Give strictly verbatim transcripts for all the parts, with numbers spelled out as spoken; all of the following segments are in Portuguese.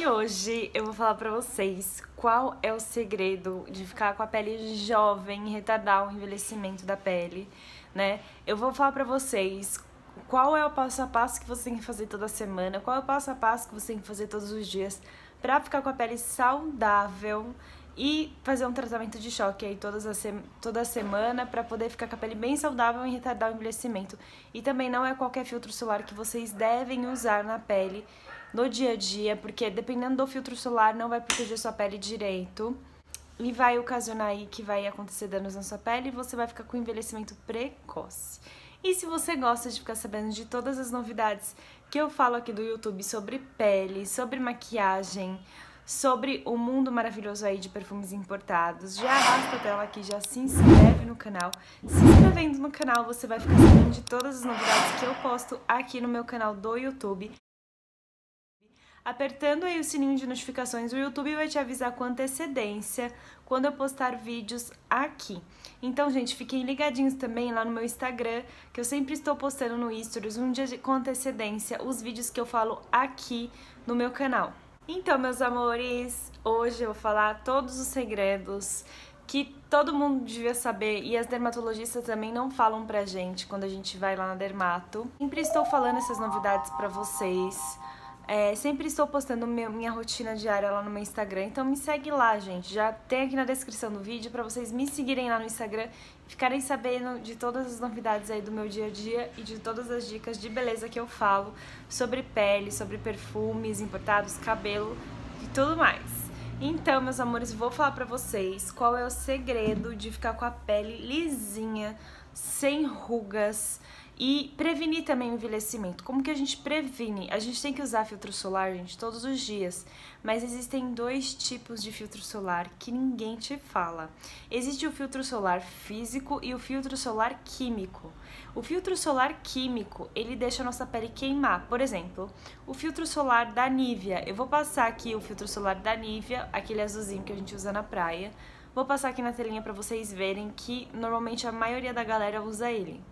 E hoje eu vou falar pra vocês qual é o segredo de ficar com a pele jovem e retardar o envelhecimento da pele, né? Eu vou falar pra vocês qual é o passo a passo que você tem que fazer toda semana, qual é o passo a passo que você tem que fazer todos os dias pra ficar com a pele saudável e fazer um tratamento de choque aí todas as se toda semana pra poder ficar com a pele bem saudável e retardar o envelhecimento. E também não é qualquer filtro solar que vocês devem usar na pele no dia a dia, porque dependendo do filtro solar não vai proteger sua pele direito e vai ocasionar aí que vai acontecer danos na sua pele e você vai ficar com envelhecimento precoce. E se você gosta de ficar sabendo de todas as novidades que eu falo aqui do YouTube sobre pele, sobre maquiagem, sobre o mundo maravilhoso aí de perfumes importados, já arrasta a tela aqui, já se inscreve no canal. Se inscrevendo no canal, você vai ficar sabendo de todas as novidades que eu posto aqui no meu canal do YouTube. Apertando aí o sininho de notificações, o YouTube vai te avisar com antecedência quando eu postar vídeos aqui. Então, gente, fiquem ligadinhos também lá no meu Instagram, que eu sempre estou postando no Stories, um dia com antecedência, os vídeos que eu falo aqui no meu canal. Então, meus amores, hoje eu vou falar todos os segredos que todo mundo devia saber e as dermatologistas também não falam pra gente quando a gente vai lá na dermato. Sempre estou falando essas novidades pra vocês. É, sempre estou postando meu, minha rotina diária lá no meu Instagram, então me segue lá, gente. Já tem aqui na descrição do vídeo para vocês me seguirem lá no Instagram e ficarem sabendo de todas as novidades aí do meu dia a dia e de todas as dicas de beleza que eu falo sobre pele, sobre perfumes importados, cabelo e tudo mais. Então, meus amores, vou falar pra vocês qual é o segredo de ficar com a pele lisinha, sem rugas e prevenir também o envelhecimento. Como que a gente previne? A gente tem que usar filtro solar, gente, todos os dias, mas existem dois tipos de filtro solar que ninguém te fala. Existe o filtro solar físico e o filtro solar químico. O filtro solar químico, ele deixa a nossa pele queimar. Por exemplo, o filtro solar da Nivea. Eu vou passar aqui o filtro solar da Nivea, aquele azulzinho que a gente usa na praia. Vou passar aqui na telinha pra vocês verem que normalmente a maioria da galera usa ele.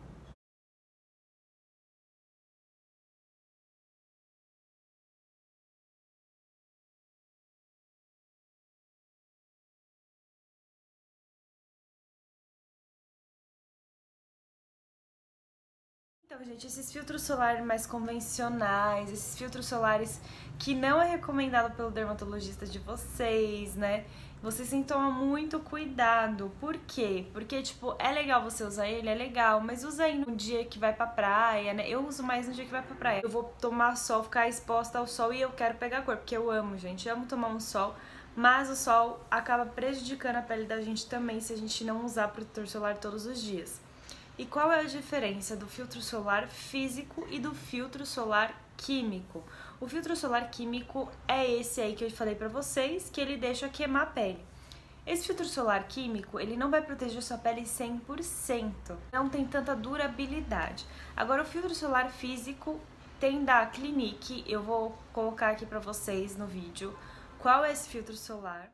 Então, gente, esses filtros solares mais convencionais, esses filtros solares que não é recomendado pelo dermatologista de vocês, né? Vocês têm que tomar muito cuidado. Por quê? Porque, tipo, é legal você usar ele, é legal, mas usa aí no dia que vai pra praia, né? Eu uso mais no dia que vai pra praia. Eu vou tomar sol, ficar exposta ao sol e eu quero pegar cor, porque eu amo, gente, eu amo tomar um sol. Mas o sol acaba prejudicando a pele da gente também se a gente não usar protetor solar todos os dias. E qual é a diferença do filtro solar físico e do filtro solar químico? O filtro solar químico é esse aí que eu falei pra vocês, que ele deixa queimar a pele. Esse filtro solar químico, ele não vai proteger sua pele cem por cento, não tem tanta durabilidade. Agora, o filtro solar físico tem da Clinique, eu vou colocar aqui pra vocês no vídeo qual é esse filtro solar.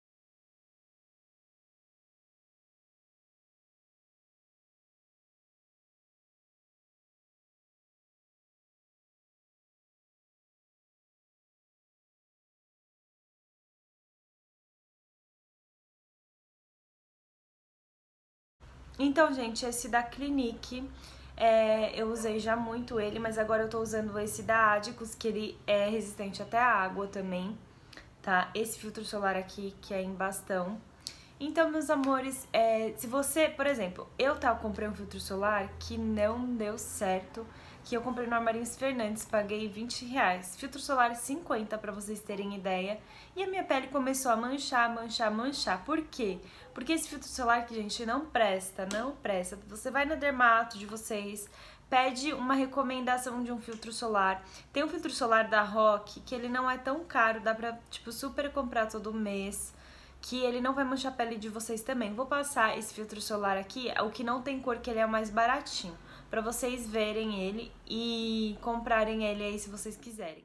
Então, gente, esse da Clinique, é, eu usei já muito ele, mas agora eu tô usando esse da Adicus, que ele é resistente até à água também, tá? Esse filtro solar aqui, que é em bastão. Então, meus amores, é, se você, por exemplo, eu tá, comprei um filtro solar que não deu certo, que eu comprei no Armarinhos Fernandes, paguei vinte reais. Filtro solar cinquenta, pra vocês terem ideia. E a minha pele começou a manchar, manchar, manchar. Por quê? Porque esse filtro solar que, gente, não presta, não presta. Você vai na dermato de vocês, pede uma recomendação de um filtro solar. Tem um filtro solar da Rock, que ele não é tão caro, dá pra, tipo, super comprar todo mês, que ele não vai manchar a pele de vocês também. Vou passar esse filtro solar aqui, o que não tem cor, que ele é o mais baratinho, pra vocês verem ele e comprarem ele aí se vocês quiserem.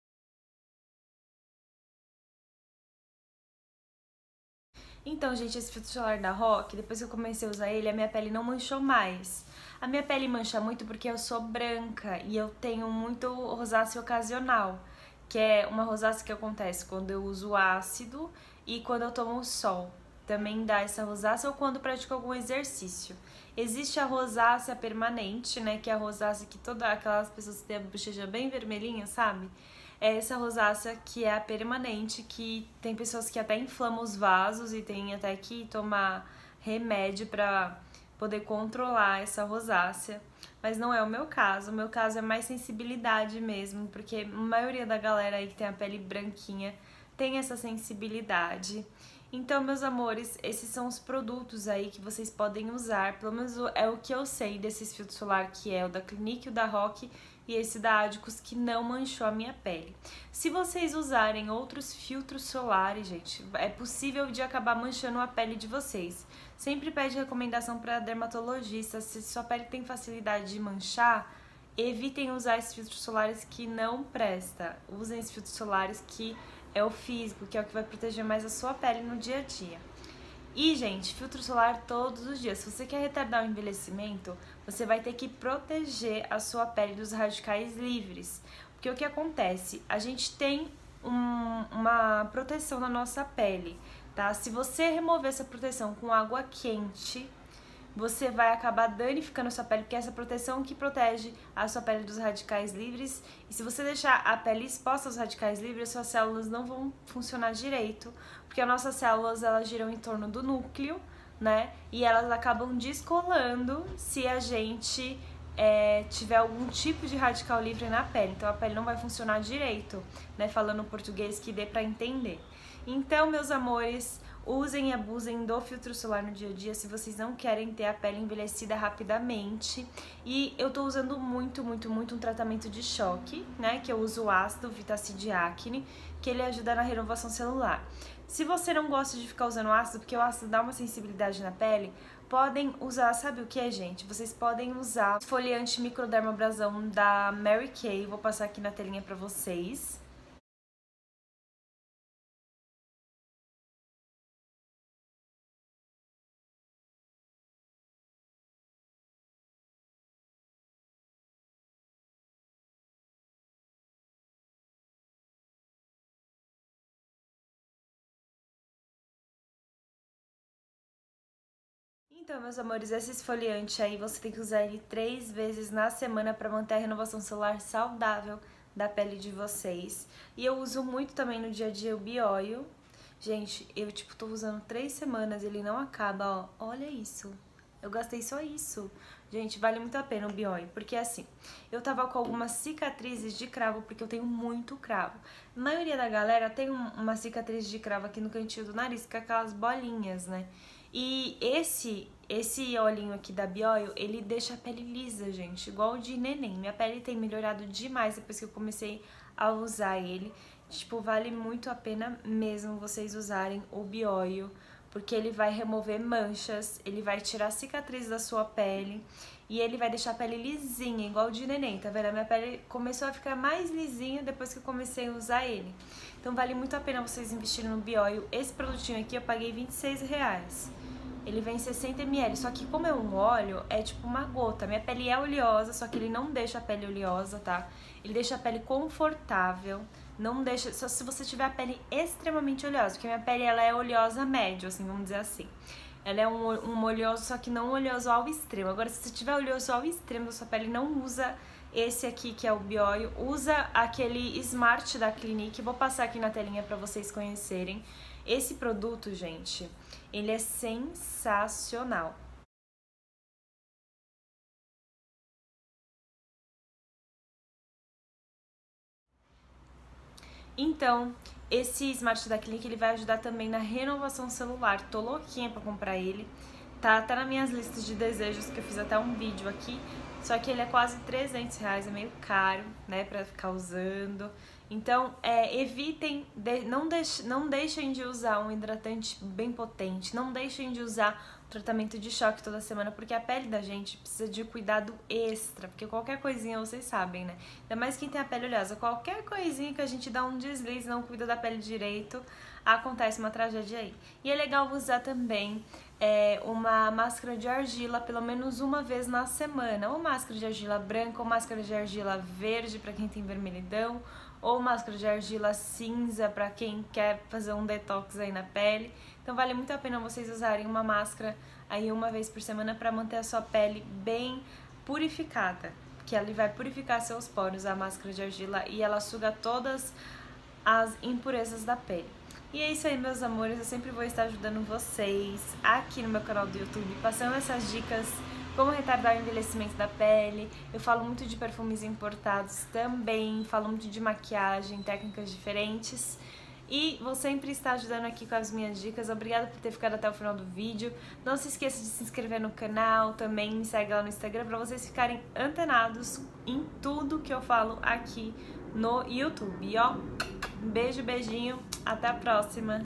Então, gente, esse filtro solar da Rock, depois que eu comecei a usar ele, a minha pele não manchou mais. A minha pele mancha muito porque eu sou branca e eu tenho muito rosácea ocasional. que é uma rosácea que acontece quando eu uso ácido e quando eu tomo sol. Também dá essa rosácea ou quando pratico algum exercício. Existe a rosácea permanente, né, que é a rosácea que todas aquelas pessoas que têm a bochecha bem vermelhinha, sabe? É essa rosácea que é a permanente, que tem pessoas que até inflamam os vasos e tem até que tomar remédio para poder controlar essa rosácea. Mas não é o meu caso, o meu caso é mais sensibilidade mesmo, porque a maioria da galera aí que tem a pele branquinha tem essa sensibilidade. Então, meus amores, esses são os produtos aí que vocês podem usar, pelo menos é o que eu sei desses filtros solar, que é o da Clinique, o da Rock e esse da Adicus, que não manchou a minha pele. Se vocês usarem outros filtros solares, gente, é possível de acabar manchando a pele de vocês. Sempre pede recomendação para dermatologista, se sua pele tem facilidade de manchar, evitem usar esses filtros solares que não presta. Usem esses filtros solares que é o físico, que é o que vai proteger mais a sua pele no dia a dia. E, gente, filtro solar todos os dias. Se você quer retardar o envelhecimento, você vai ter que proteger a sua pele dos radicais livres. Porque o que acontece? A gente tem um, uma proteção na nossa pele, tá? Se você remover essa proteção com água quente, você vai acabar danificando a sua pele, porque é essa proteção que protege a sua pele dos radicais livres. E se você deixar a pele exposta aos radicais livres, suas células não vão funcionar direito, porque as nossas células, elas giram em torno do núcleo, né? E elas acabam descolando se a gente é, tiver algum tipo de radical livre na pele. Então a pele não vai funcionar direito, né? Falando português que dê pra entender. Então, meus amores, usem e abusem do filtro solar no dia a dia se vocês não querem ter a pele envelhecida rapidamente. E eu tô usando muito, muito, muito um tratamento de choque, né? Que eu uso o ácido Vitacid Acne, que ele ajuda na renovação celular. Se você não gosta de ficar usando ácido, porque o ácido dá uma sensibilidade na pele, podem usar, sabe o que é, gente? Vocês podem usar o esfoliante microdermabrasão da Mary Kay, vou passar aqui na telinha pra vocês. Então, meus amores, esse esfoliante aí você tem que usar ele três vezes na semana para manter a renovação celular saudável da pele de vocês. E eu uso muito também no dia a dia o Bioil. Gente, eu tipo tô usando três semanas, ele não acaba, ó. Olha isso. Eu gastei só isso. Gente, vale muito a pena o Bioil, porque assim, eu tava com algumas cicatrizes de cravo, porque eu tenho muito cravo. A maioria da galera tem um, uma cicatriz de cravo aqui no cantinho do nariz, com aquelas bolinhas, né? E esse esse olhinho aqui da Bioil, ele deixa a pele lisa, gente, igual de neném. Minha pele tem melhorado demais depois que eu comecei a usar ele. Tipo, vale muito a pena mesmo vocês usarem o Bioil, porque ele vai remover manchas, ele vai tirar cicatrizes da sua pele e ele vai deixar a pele lisinha, igual de neném, tá vendo? A minha pele começou a ficar mais lisinha depois que eu comecei a usar ele. Então vale muito a pena vocês investirem no Bioil. Esse produtinho aqui eu paguei vinte e seis reais. Ele vem sessenta mililitros, só que como é um óleo, é tipo uma gota. Minha pele é oleosa, só que ele não deixa a pele oleosa, tá? Ele deixa a pele confortável, não deixa... Só se você tiver a pele extremamente oleosa, porque minha pele ela é oleosa médio, assim, vamos dizer assim. Ela é um, um oleoso, só que não oleoso ao extremo. Agora, se você tiver oleoso ao extremo da sua pele, não usa esse aqui, que é o Bioil. Usa aquele Smart da Clinique. Vou passar aqui na telinha pra vocês conhecerem. Esse produto, gente, ele é sensacional. Então, esse Smart da Clinique, ele vai ajudar também na renovação celular. Tô louquinha pra comprar ele. Tá, tá nas minhas listas de desejos, que eu fiz até um vídeo aqui. Só que ele é quase trezentos reais, é meio caro, né, pra ficar usando. Então, é, evitem, de, não, deix, não deixem de usar um hidratante bem potente, não deixem de usar um tratamento de choque toda semana, porque a pele da gente precisa de cuidado extra, porque qualquer coisinha, vocês sabem, né? Ainda mais quem tem a pele oleosa, qualquer coisinha que a gente dá um deslize, não cuida da pele direito, acontece uma tragédia aí. E é legal usar também é, uma máscara de argila pelo menos uma vez na semana, ou máscara de argila branca, ou máscara de argila verde para quem tem vermelhidão, ou máscara de argila cinza para quem quer fazer um detox aí na pele. Então vale muito a pena vocês usarem uma máscara aí uma vez por semana para manter a sua pele bem purificada, que ela vai purificar seus poros, a máscara de argila, e ela suga todas as impurezas da pele. E é isso aí, meus amores, eu sempre vou estar ajudando vocês aqui no meu canal do YouTube, passando essas dicas como retardar o envelhecimento da pele. Eu falo muito de perfumes importados também, falo muito de maquiagem, técnicas diferentes. E vou sempre estar ajudando aqui com as minhas dicas. Obrigada por ter ficado até o final do vídeo. Não se esqueça de se inscrever no canal, também me segue lá no Instagram para vocês ficarem antenados em tudo que eu falo aqui no YouTube. E ó, beijo, beijinho, até a próxima!